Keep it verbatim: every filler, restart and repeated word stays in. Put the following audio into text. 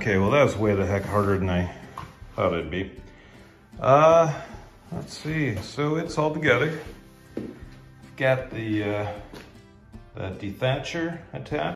Okay, well that was way the heck harder than I thought it'd be. Uh, let's see, so it's all together. Got the, uh, the dethatcher attached.